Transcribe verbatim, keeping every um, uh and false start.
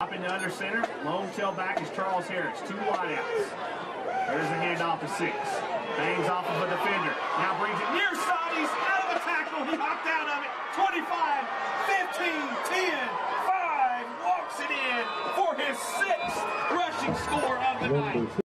Up into under center, lone tailback is Charles Harris. Two wideouts. There's the handoff to six. Bangs off of a defender. Now brings it near side. He's out of a tackle. He hopped out of it. twenty-five, fifteen, ten, five. Walks it in for his sixth rushing score of the night.